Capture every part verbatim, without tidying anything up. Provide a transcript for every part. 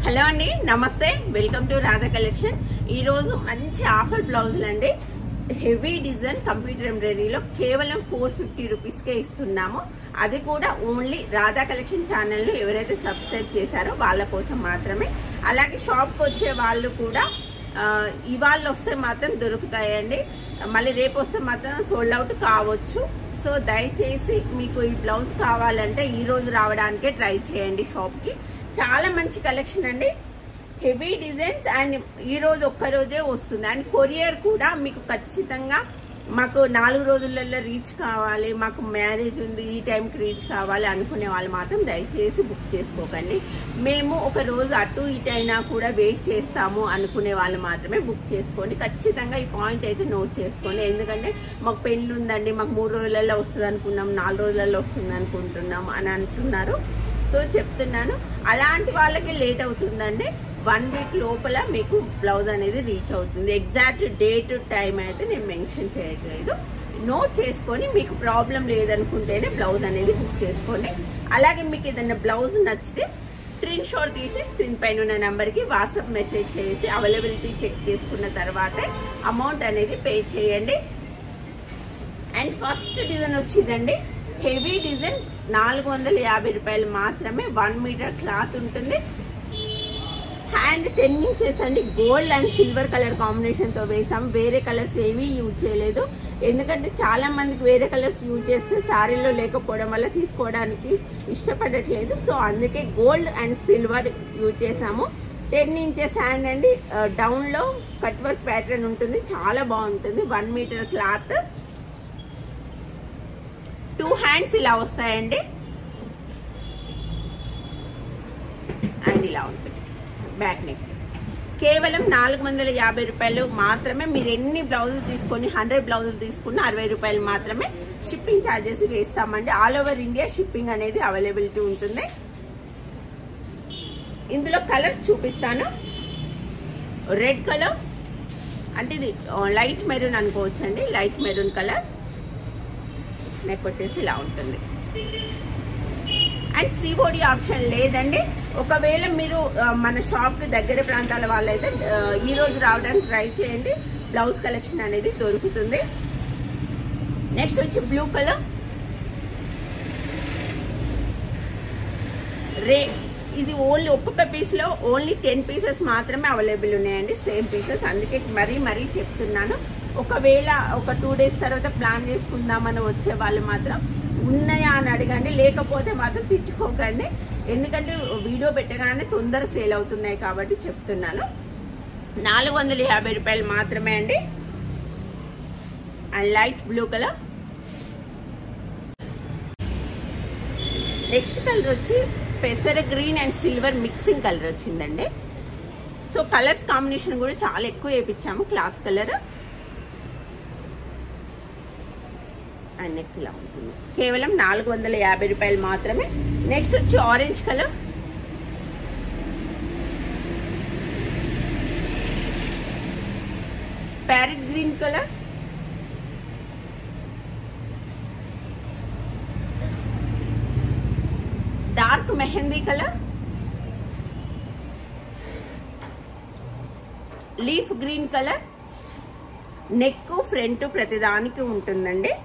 Hello అండి, నమస్తే. Welcome to Radha collection. ఈ రోజు మంచి ఆఫర్ బ్లౌజులు అండి. హెవీ డిజైన్ కంప్యూటర్ ఎంబ్రాయిడరీలో కేవలం ఫోర్ ఫిఫ్టీ రూపీస్ కే ఇస్తున్నాము. అది కూడా ఓన్లీ రాధా కలెక్షన్ ఛానల్ ను ఎవరైతే సబ్స్క్రైబ్ చేశారో వాళ్ళ కోసం మాత్రమే. అలాగే షాప్ కి వచ్చే వాళ్ళు కూడా ఇవాళ వస్తే మాత్రం దొరుకుతాయండి, మళ్ళీ రేపు వస్తే మాత్రం సోల్డ్ అవుట్ కావచ్చు. సో దయచేసి మీకు ఈ బ్లౌజ్ కావాలంటే ఈ రోజు రావడానికే ట్రై చేయండి షాప్ కి. చాలా మంచి కలెక్షన్ అండి, హెవీ డిజైన్స్. అండ్ ఈ రోజు ఒక్క రోజే వస్తుంది. అండ్ కొరియర్ కూడా మీకు ఖచ్చితంగా మాకు నాలుగు రోజులలో రీచ్ కావాలి, మాకు మ్యారేజ్ ఉంది, ఈ టైంకి రీచ్ కావాలి అనుకునే వాళ్ళు మాత్రం దయచేసి బుక్ చేసుకోకండి. మేము ఒక రోజు అటు ఇటు అయినా కూడా వెయిట్ చేస్తాము అనుకునే వాళ్ళు మాత్రమే బుక్ చేసుకోండి. ఖచ్చితంగా ఈ పాయింట్ అయితే నోట్ చేసుకోండి. ఎందుకంటే మాకు పెళ్లి ఉందండి, మాకు మూడు రోజులలో వస్తుంది అనుకున్నాం, నాలుగు రోజులలో వస్తుంది అనుకుంటున్నాం అని అంటున్నారు. సో చెప్తున్నాను, అలాంటి వాళ్ళకి లేట్ అవుతుందండి. వన్ వీక్ లోపల మీకు బ్లౌజ్ అనేది రీచ్ అవుతుంది. ఎగ్జాక్ట్ డేట్ టైం అయితే నేను మెన్షన్ చేయట్లేదు, నోట్ చేసుకొని మీకు ప్రాబ్లం లేదనుకుంటేనే బ్లౌజ్ అనేది బుక్ చేసుకోండి. అలాగే మీకు ఏదైనా బ్లౌజ్ నచ్చితే స్క్రీన్ షాట్ తీసి స్క్రీన్ పైన ఉన్న నెంబర్కి వాట్సాప్ మెసేజ్ చేసి అవైలబిలిటీ చెక్ చేసుకున్న తర్వాతే అమౌంట్ అనేది పే చేయండి. అండ్ ఫస్ట్ డిజైన్ వచ్చిందండి, హెవీ డిజైన్, నాలుగు వందల యాభై రూపాయలు మాత్రమే. వన్ మీటర్ క్లాత్ ఉంటుంది. హ్యాండ్ టెన్ ఇంచెస్ అండి. Gold and silver colour combination తో వేసాం. వేరే కలర్స్ ఏమీ యూజ్ చేయలేదు, ఎందుకంటే చాలా మందికి వేరే కలర్స్ యూజ్ చేస్తే శారీలో లేకపోవడం వల్ల తీసుకోవడానికి ఇష్టపడట్లేదు. సో అందుకే గోల్డ్ అండ్ సిల్వర్ యూజ్ చేసాము. టెన్ ఇంచెస్ హ్యాండ్ అండి. డౌన్ లో కట్ వర్క్ ప్యాటర్న్ ఉంటుంది, చాలా బాగుంటుంది. One meter cloth, two hands ఇలా వస్తాయండి. అండ్ ఇలా ఉంటుంది బ్యాక్ నెక్. కేవలం నాలుగు వందల యాభై రూపాయలు మాత్రమే. మీరు ఎన్ని బ్లౌజులు తీసుకొని హండ్రెడ్ బ్లౌజులు తీసుకున్న అరవై రూపాయలు మాత్రమే షిప్పింగ్ ఛార్జెస్ వేస్తామండి. ఆల్ ఓవర్ ఇండియా షిప్పింగ్ అనేది అవైలబిలిటీ ఉంటుంది. ఇందులో కలర్స్ చూపిస్తాను. రెడ్ కలర్ అంటే ఇది లైట్ మెరూన్ అనుకోవచ్చు అండి, లైట్ మెరూన్ కలర్. నెక్ వచ్చేసి ఇలా ఉంటుంది. అండ్ సిఓడి ఆప్షన్ లేదండి. ఒకవేళ మీరు మన షాప్ కి దగ్గర ప్రాంతాల వాళ్ళైతే ఈ రోజు రావడానికి ట్రై చేయండి, బ్లౌజ్ కలెక్షన్ అనేది దొరుకుతుంది. నెక్స్ట్ వచ్చి బ్లూ కలర్, రే ఇది ఓన్లీ ఒక్కొక్క పీస్ లో ఓన్లీ టెన్ పీసెస్ మాత్రమే అవైలబుల్ ఉన్నాయండి, సేమ్ పీసెస్. అందుకే మరీ మరీ చెప్తున్నాను. ఒకవేళ ఒక టూ డేస్ తర్వాత ప్లాన్ చేసుకుందామని వచ్చే వాళ్ళు మాత్రం ఉన్నాయా అని అడగండి, లేకపోతే మాత్రం తిట్టుకోకండి. ఎందుకంటే వీడియో పెట్టగానే తొందర సేల్ అవుతున్నాయి కాబట్టి చెప్తున్నాను. నాలుగు వందల యాభై రూపాయలు మాత్రమే అండి. And light blue colour. Next colour వచ్చి పెసర green and silver mixing colour వచ్చిందండి. సో కలర్స్ కాంబినేషన్ కూడా చాలా ఎక్కువ వేయించాము. క్లాత్ కలర్ అండ్ నెక్ ఇలా ఉంటుంది. కేవలం నాలుగు వందల యాభై రూపాయలు మాత్రమే. నెక్స్ట్ వచ్చి orange colour, parrot green colour, dark mehndi colour, leaf green colour. Neck front ప్రతిదానికి ఉంటుందండి.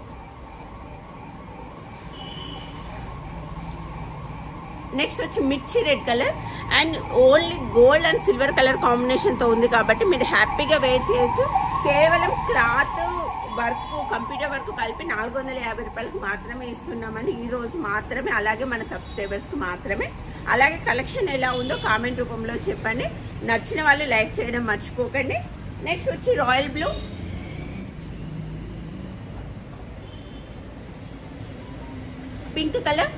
నెక్స్ట్ వచ్చి మిర్చి red colour. And only gold and silver colour combination తో ఉంది కాబట్టి మీరు హ్యాపీగా వేర్ చేయొచ్చు. కేవలం క్లాత్ వర్క్, కంప్యూటర్ వర్క్ కలిపి నాలుగు వందల యాభై రూపాయలకు మాత్రమే ఇస్తున్నామండి ఈ రోజు మాత్రమే. అలాగే మన సబ్స్క్రైబర్స్ కు మాత్రమే. అలాగే కలెక్షన్ ఎలా ఉందో కామెంట్ రూపంలో చెప్పండి. నచ్చిన వాళ్ళు లైక్ చేయడం మర్చిపోకండి. నెక్స్ట్ వచ్చి royal blue, pink colour.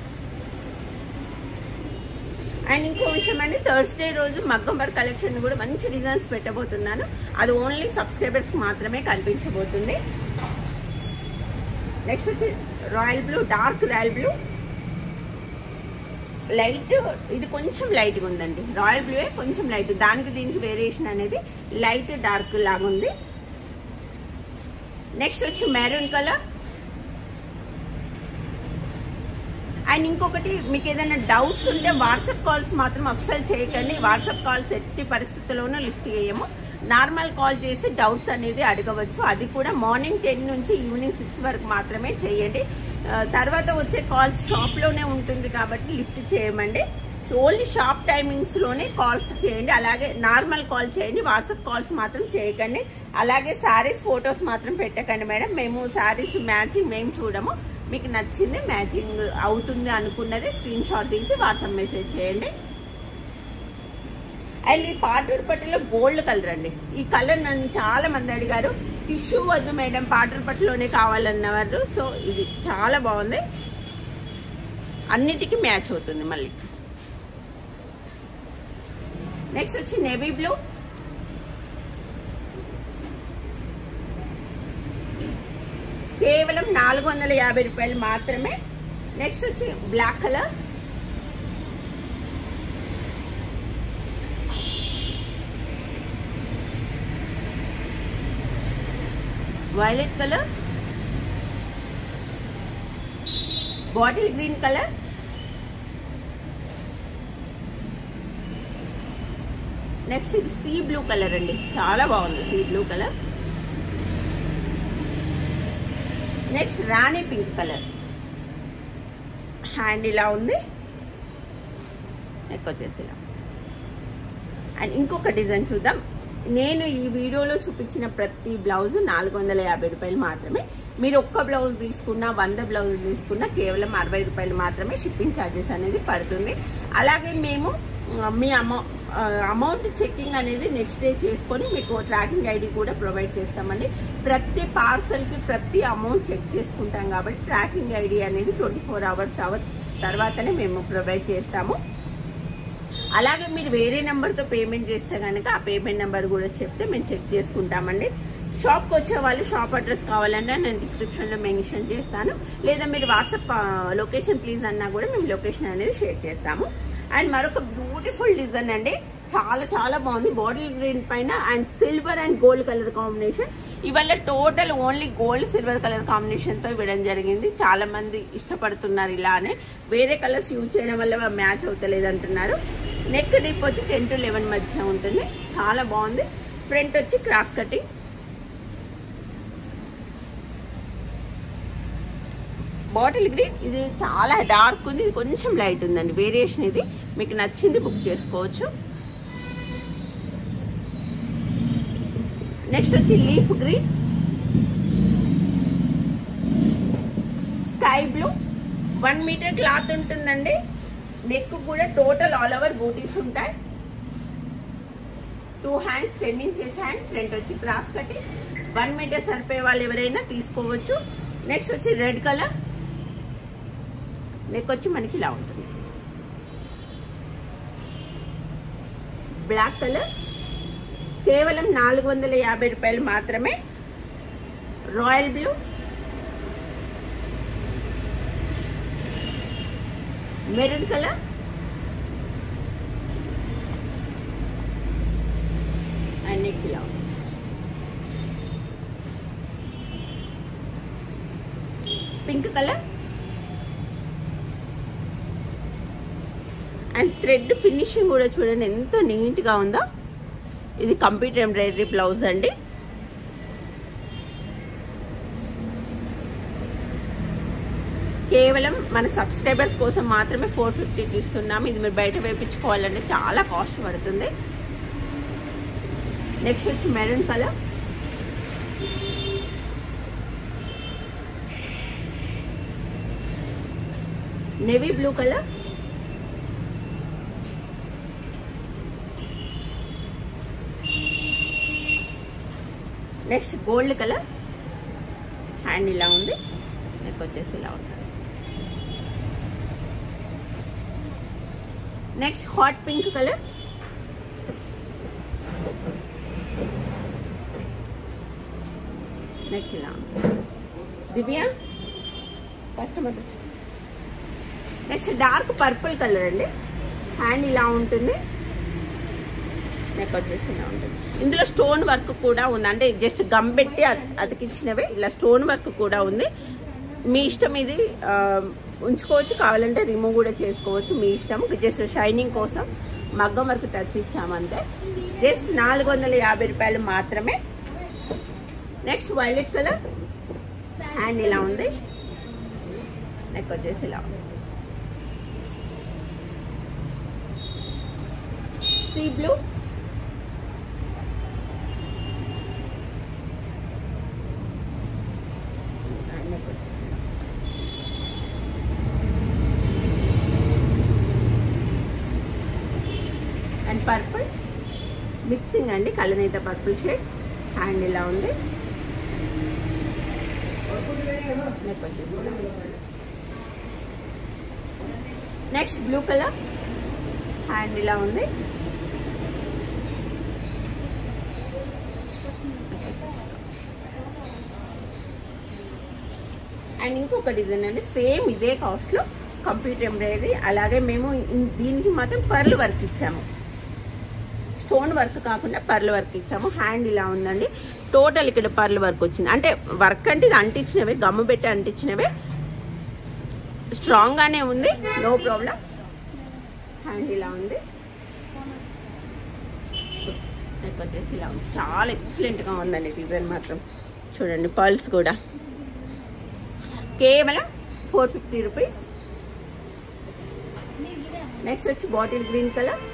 And ఇంకో విషయం అండి, థర్స్డే రోజు మగ్గం వర్క్ కలెక్షన్ కూడా మంచి డిజైన్స్ పెట్టబోతున్నాను. అది ఓన్లీ సబ్స్క్రైబర్స్ మాత్రమే కనిపించబోతుంది. నెక్స్ట్ వచ్చి royal blue, dark royal blue. Light, ఇది కొంచెం లైట్ గా ఉందండి. రాయల్ బ్లూ కొంచెం లైట్, దానికి దీనికి వేరియేషన్ అనేది లైట్ డార్క్ లాగా ఉంది. నెక్స్ట్ వచ్చి మెరూన్ కలర్. అండ్ ఇంకొకటి మీకు ఏదైనా డౌట్స్ ఉంటే వాట్సాప్ కాల్స్ మాత్రం అస్సలు చేయకండి. వాట్సాప్ కాల్స్ ఎట్టి పరిస్థితుల్లోనూ లిఫ్ట్ చేయము. నార్మల్ కాల్ చేసి డౌట్స్ అనేది అడగవచ్చు. అది కూడా మార్నింగ్ టెన్ నుంచి ఈవినింగ్ సిక్స్ వరకు మాత్రమే చేయండి. తర్వాత వచ్చే కాల్స్ షాప్ లోనే ఉంటుంది కాబట్టి లిఫ్ట్ చేయమండి. ఓన్లీ షాప్ టైమింగ్స్ లోనే కాల్స్ చేయండి. అలాగే నార్మల్ కాల్ చేయండి, వాట్సాప్ కాల్స్ మాత్రం చేయకండి. అలాగే శారీస్ ఫొటోస్ మాత్రం పెట్టకండి మేడం. మేము శారీస్ మ్యాచింగ్ మేము చూడము. మీకు నచ్చింది మ్యాచింగ్ అవుతుంది అనుకున్నది స్క్రీన్ షాట్ తీసి వాట్సాప్ మెసేజ్ చేయండి. అండ్ ఈ పాటూరు పట్టులో గోల్డ్ కలర్ అండి. ఈ కలర్ నన్ను చాలా మంది అడిగారు. టిష్యూ వద్దు మేడం, పాటూరు పట్టులోనే కావాలన్నవారు. సో ఇది చాలా బాగుంది, అన్నిటికీ మ్యాచ్ అవుతుంది. మళ్ళీ నెక్స్ట్ వచ్చి నేవీ బ్లూ, కేవలం నాలుగు వందల యాభై రూపాయలు మాత్రమే. నెక్స్ట్ వచ్చి black colour, violet colour, bottle green colour, next ఇది సీ బ్లూ కలర్ అండి, చాలా బాగుంది sea blue colour. Next rani pink colour, hand ఇలా ఉంది, నెక్ వచ్చేసి ఇలా. అండ్ ఇంకొక డిజైన్ చూద్దాం. నేను ఈ వీడియోలో చూపించిన ప్రతి బ్లౌజ్ నాలుగు వందల యాభై రూపాయలు మాత్రమే. మీరు ఒక్క బ్లౌజ్ తీసుకున్నా వంద బ్లౌజ్ తీసుకున్నా కేవలం అరవై రూపాయలు మాత్రమే షిప్పింగ్ ఛార్జెస్ అనేది పడుతుంది. అలాగే మేము మీ అమౌ అమౌంట్ చెక్కింగ్ అనేది నెక్స్ట్ డే చేసుకొని మీకు ట్రాకింగ్ ఐడి కూడా ప్రొవైడ్ చేస్తామండి. ప్రతి పార్సల్కి ప్రతి అమౌంట్ చెక్ చేసుకుంటాం కాబట్టి ట్రాకింగ్ ఐడి అనేది ట్వంటీ ఫోర్ అవర్స్ అవర్ తర్వాతనే మేము ప్రొవైడ్ చేస్తాము. అలాగే మీరు వేరే నెంబర్తో పేమెంట్ చేస్తే కనుక ఆ పేమెంట్ నెంబర్ కూడా చెప్తే మేము చెక్ చేసుకుంటామండి. షాప్కి వచ్చే వాళ్ళు షాప్ అడ్రస్ కావాలంటే నేను డిస్క్రిప్షన్లో మెన్షన్ చేస్తాను. లేదా మీరు వాట్సాప్ లొకేషన్ ప్లీజ్ అన్నా కూడా మేము లొకేషన్ అనేది షేర్ చేస్తాము. అండ్ మరొక బ్యూటిఫుల్ డిజైన్ అండి, చాలా చాలా బాగుంది. బాటిల్ గ్రీన్ పైన and silver and gold colour combination. ఇవాళ total only gold silver colour కాంబినేషన్తో ఇవ్వడం జరిగింది. చాలా మంది ఇష్టపడుతున్నారు ఇలానే. వేరే కలర్స్ యూజ్ చేయడం వల్ల మ్యాచ్ అవుతలేదు అంటున్నారు. నెక్ డిప్ వచ్చి టెన్ టు లెవెన్ మధ్య ఉంటుంది, చాలా బాగుంది. ఫ్రంట్ వచ్చి క్రాస్ కటింగ్. బాటిల్ గ్రీన్ ఇది చాలా డార్క్ ఉంది, ఇది కొంచెం లైట్ ఉందండి. వేరియేషన్ ఇది మీకు నచ్చింది బుక్ చేసుకోవచ్చు. నెక్స్ట్ వచ్చి leaf green, sky blue. One meter cloth ఉంటుందండి. నెక్ కూడా టోటల్ ఆల్ ఓవర్ బూటీస్ ఉంటాయి. Two hands ten inches hand. Front వచ్చి క్రాస్ కటింగ్. వన్ మీటర్ సరిపోయే వాళ్ళు ఎవరైనా తీసుకోవచ్చు. నెక్స్ట్ వచ్చి రెడ్ కలర్. నెక్ వచ్చి మనకి ఇలా ఉంటుంది. బ్లాక్ కలర్ కేవలం నాలుగు వందల యాభై రూపాయలు మాత్రమే. Royal blue, maroon colour, and neck ఇలా ఉంది. Pink colour and thread finishing కూడా చూడండి ఎంత నీట్ గా ఉందో. ఇది కంప్యూటర్ ఎంబ్రాయిడరీ బ్లౌజ్ అండి. కేవలం మన సబ్స్క్రైబర్స్ కోసం మాత్రమే ఫోర్ ఫిఫ్టీకి ఇస్తున్నాము. ఇది మీరు బయట వేయించుకోవాలంటే చాలా కాస్ట్ పడుతుంది. నెక్స్ట్ వచ్చి maroon colour, navy blue colour, next gold colour. Hand ఇలా ఉంది, నెక్ వచ్చేసి ఇలా ఉంటుంది. Next hot pink colour, neck ఇలా ఉంది. Divya customer. Next dark purple colour అండి. హ్యాండ్ ఇలా ఉంటుంది, నెక్ వచ్చేసి ఇలా ఉంటుంది. ఇందులో స్టోన్ వర్క్ కూడా ఉంది, అంటే జస్ట్ గమ్ పెట్టి అతికిచ్చినవే. ఇలా స్టోన్ వర్క్ కూడా ఉంది. మీ ఇష్టం, ఇది ఉంచుకోవచ్చు, కావాలంటే రిమూవ్ కూడా చేసుకోవచ్చు, మీ ఇష్టం. జస్ట్ షైనింగ్ కోసం మగ్గం వరకు టచ్ ఇచ్చామంతే. జస్ట్ నాలుగు వందల యాభై రూపాయలు మాత్రమే. నెక్స్ట్ వైలెట్ కలర్, హ్యాండ్ ఇలా ఉంది, నెక్ వచ్చేసి ఇలా ఉంది. Sea blue, and purple mixing అండి, కలనేత పర్పుల్ షేడ్. హ్యాండ్ ఇలా ఉంది, నెక్ వచ్చేసి. నెక్స్ట్ బ్లూ కలర్, హ్యాండ్ ఇలా ఉంది, అండ్ ఇంకొక డిజైన్ అండి సేమ్ ఇదే కాస్ట్ లో కంప్యూటర్ ఎంబ్రాయిడరీ. అలాగే మేము దీనికి మాత్రం పర్ల్ వర్క్ ఇచ్చాము, స్టోన్ వర్క్ కాకుండా పర్ల్ వర్క్ ఇచ్చాము. హ్యాండ్ ఇలా ఉందండి, టోటల్ ఇక్కడ పర్ల్ వర్క్ వచ్చింది. అంటే వర్క్ అంటే ఇది అంటించినవే, గమ్ము పెట్టి అంటించినవే, స్ట్రాంగ్ గానే ఉంది, నో ప్రాబ్లం. హ్యాండ్ ఇలా ఉంది, నెక్ వచ్చేసి ఇలా ఉంది. చాలా ఎక్సలెంట్ గా ఉందండి డిజైన్ మాత్రం. చూడండి పర్ల్స్ కూడా కేవలం ఫోర్ ఫిఫ్టీ రూపీస్. నెక్స్ట్ వచ్చి bottle green colour,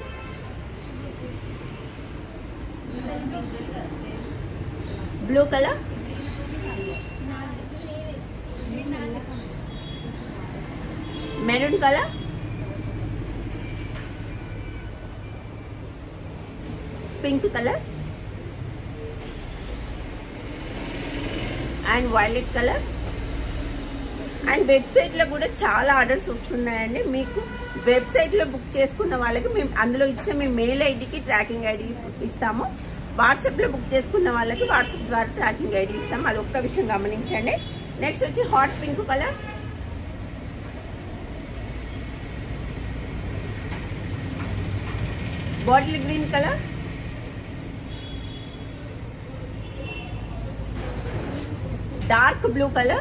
blue colour, maroon colour, pink colour and violet colour. And website లో కూడా చాలా ఆర్డర్స్ వస్తున్నాయండి. మీకు వెబ్సైట్ లో బుక్ చేసుకున్న వాళ్ళకి మేము అందులో ఇచ్చిన మీ మెయిల్ ఐడికి ట్రాకింగ్ ఐడి ఇస్తాము. వాట్సాప్ లో బుక్ చేసుకున్న వాళ్ళకి వాట్సాప్ ద్వారా ట్రాకింగ్ ఐడి ఇస్తాము, అది ఒక్క విషయం గమనించండి. నెక్స్ట్ వచ్చి hot pink colour, bottle green colour, dark blue colour,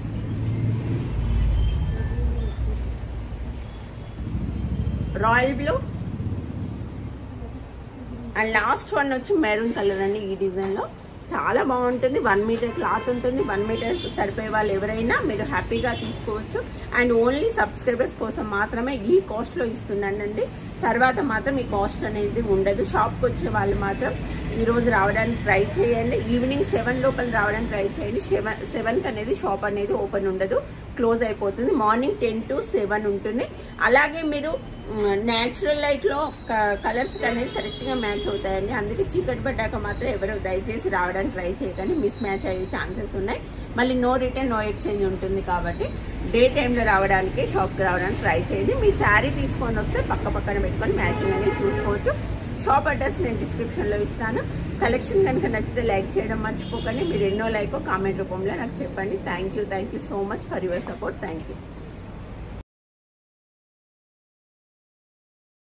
royal blue and last one వచ్చి మెరూన్ కలర్ అండి. ఈ డిజైన్ లో చాలా బాగుంటుంది, వన్ మీటర్ క్లాత్ ఉంటుంది. వన్ మీటర్ సరిపోయే వాళ్ళు ఎవరైనా మీరు హ్యాపీగా తీసుకోవచ్చు. అండ్ ఓన్లీ సబ్స్క్రైబర్స్ కోసం మాత్రమే ఈ కాస్ట్ లో ఇస్తున్నానండి. తర్వాత మాత్రం ఈ కాస్ట్ అనేది ఉండదు. షాప్కి వచ్చే వాళ్ళు మాత్రం ఈ రోజు రావడానికి ట్రై చేయండి. ఈవినింగ్ సెవెన్ లోపల రావడానికి ట్రై చేయండి. సెవెన్ సెవెన్ కి అనేది షాప్ అనేది ఓపెన్ ఉండదు, క్లోజ్ అయిపోతుంది. మార్నింగ్ టెన్ టు సెవెన్ ఉంటుంది. అలాగే మీరు న్యాచురల్ లైట్ లో కలర్స్ అనేది కరెక్ట్ గా మ్యాచ్ అవుతాయండి. అందుకే చీకటి పడ్డాక మాత్రం ఎవరు దయచేసి రావడానికి ట్రై చేయకండి, మిస్ మ్యాచ్ అయ్యే ఛాన్సెస్ ఉన్నాయి. మళ్ళీ నో రిటర్న్ నో ఎక్స్చేంజ్ ఉంటుంది కాబట్టి డే టైంలో రావడానికి షాప్కి రావడానికి ట్రై చేయండి. మీ శారీ తీసుకొని వస్తే పక్క పక్కన పెట్టుకొని మ్యాచింగ్ అనేది చూసుకోవచ్చు. షాప్ అడ్రస్ నేను డిస్క్రిప్షన్ లో ఇస్తాను. కలెక్షన్ కనుక నచ్చితే లైక్ చేయడం మర్చిపోకండి. మీరు ఎన్నో లైక్ కామెంట్ రూపంలో నాకు చెప్పండి. Thank you thank you so much for your support. Thank you.